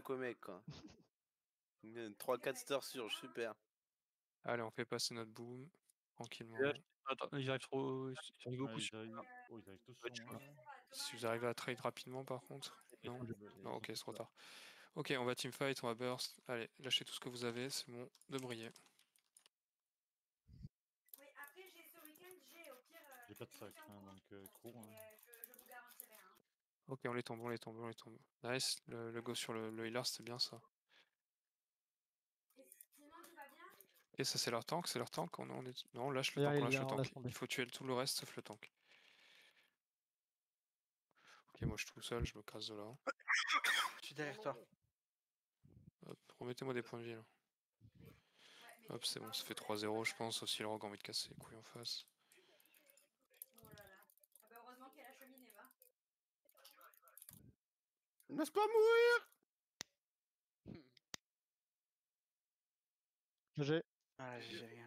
attaque au mec, quoi. 3-4 stars sur, super. Allez, on fait passer notre boom, tranquillement. Attends, ils arrivent trop. Ils arrivent beaucoup Ils sur. arrivent... Oh, ils arrivent tous sur moi. Là. Si vous arrivez à trade rapidement, par contre. Non, non, ok, c'est trop tard. Ok, on va teamfight, on va burst. Allez, lâchez tout ce que vous avez, c'est bon de briller. Oui, après, ce week-end, au pire. J'ai pas de sac, hein, donc cours. Hein. Je vous garantirai. Hein. Ok, on les tombe, on les tombe, on les tombe. Nice, le go sur le healer, c'était bien ça. Et sinon, tout va bien? Et ça, c'est leur tank, c'est leur tank. On est... Non, on lâche le tank, on lâche le tank. Il faut tuer tout le reste sauf le tank. Ok, moi je suis tout seul, je me casse de là. Je suis derrière toi. Hop, remettez-moi des points de vie là. Hop, c'est bon, ça fait 3-0, je pense, aussi le rogue a envie de casser les couilles en face. Oh là là. Ah bah heureusement qu'il y a la cheminée, va. Laisse pas mourir. Ah, j'ai rien.